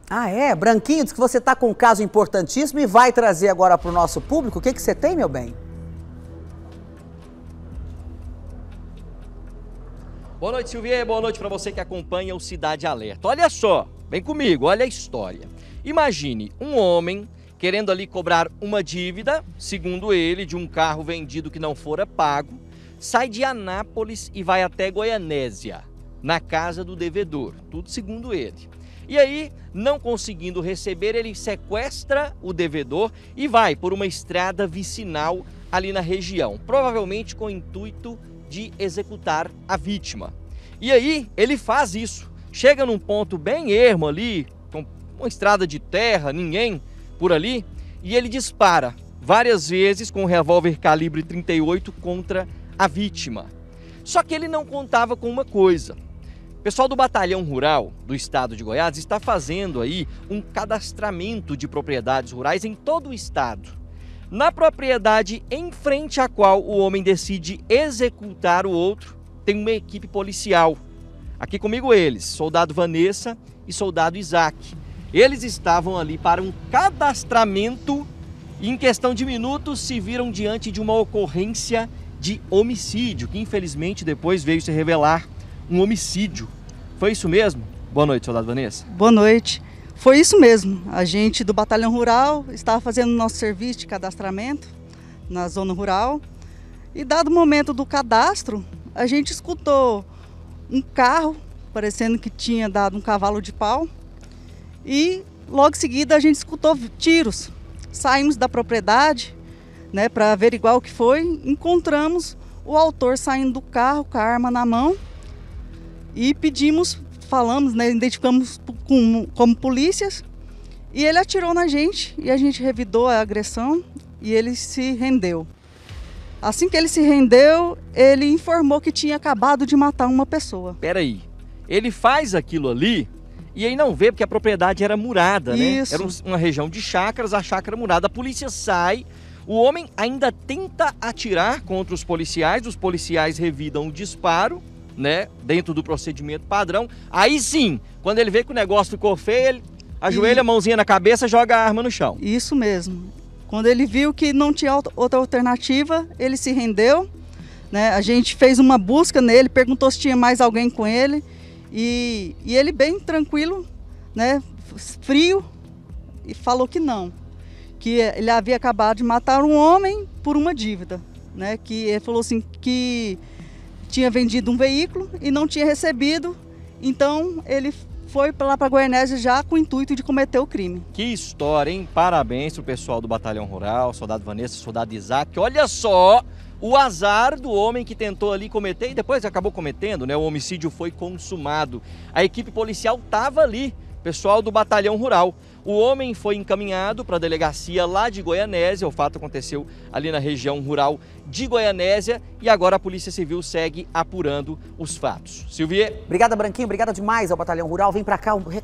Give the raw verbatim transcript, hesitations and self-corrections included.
Ah, é? Branquinho, diz que você está com um caso importantíssimo e vai trazer agora para o nosso público. O que, que você tem, meu bem? Boa noite, Silvia. Boa noite para você que acompanha o Cidade Alerta. Olha só, vem comigo, olha a história. Imagine um homem querendo ali cobrar uma dívida, segundo ele, de um carro vendido que não fora pago, sai de Anápolis e vai até Goianésia, na casa do devedor, tudo segundo ele. E aí, não conseguindo receber, ele sequestra o devedor e vai por uma estrada vicinal ali na região, provavelmente com o intuito de executar a vítima. E aí, ele faz isso, chega num ponto bem ermo ali, com uma estrada de terra, ninguém por ali, e ele dispara várias vezes com um revólver calibre trinta e oito contra a vítima. Só que ele não contava com uma coisa. O pessoal do Batalhão Rural do estado de Goiás está fazendo aí um cadastramento de propriedades rurais em todo o estado. Na propriedade em frente à qual o homem decide executar o outro, tem uma equipe policial. Aqui comigo eles, soldado Vanessa e soldado Isaac. Eles estavam ali para um cadastramento e em questão de minutos se viram diante de uma ocorrência de homicídio, que infelizmente depois veio se revelar um homicídio. Foi isso mesmo? Boa noite, soldado Vanessa. Boa noite. Foi isso mesmo. A gente do Batalhão Rural estava fazendo nosso serviço de cadastramento na zona rural e dado o momento do cadastro, a gente escutou um carro, parecendo que tinha dado um cavalo de pau, e logo em seguida a gente escutou tiros. Saímos da propriedade, né, para averiguar o que foi, encontramos o autor saindo do carro com a arma na mão e pedimos, falamos, né, identificamos como, como polícias, e ele atirou na gente e a gente revidou a agressão e ele se rendeu. Assim que ele se rendeu, ele informou que tinha acabado de matar uma pessoa. Peraí, ele faz aquilo ali e aí não vê porque a propriedade era murada, né? Isso. Era uma região de chácaras, a chácara murada. A polícia sai, o homem ainda tenta atirar contra os policiais, os policiais revidam o disparo, né? Dentro do procedimento padrão. Aí sim, quando ele vê que o negócio ficou feio, ele ajoelha, e... a mãozinha na cabeça, joga a arma no chão. Isso mesmo. Quando ele viu que não tinha outra alternativa, ele se rendeu, né? A gente fez uma busca nele, perguntou se tinha mais alguém com ele. E, e ele bem tranquilo, né, frio, e falou que não, que ele havia acabado de matar um homem por uma dívida, né, que ele falou assim que tinha vendido um veículo e não tinha recebido, então ele foi lá para Goianésia já com o intuito de cometer o crime. Que história, hein? Parabéns pro pessoal do Batalhão Rural, soldado Vanessa, soldado Isaac, olha só o azar do homem que tentou ali cometer e depois acabou cometendo, né? O homicídio foi consumado. A equipe policial estava ali, pessoal do Batalhão Rural. O homem foi encaminhado para a delegacia lá de Goianésia, o fato aconteceu ali na região rural de Goianésia e agora a Polícia Civil segue apurando os fatos. Silvia. Obrigada, Branquinho, obrigada demais ao Batalhão Rural. Vem para cá.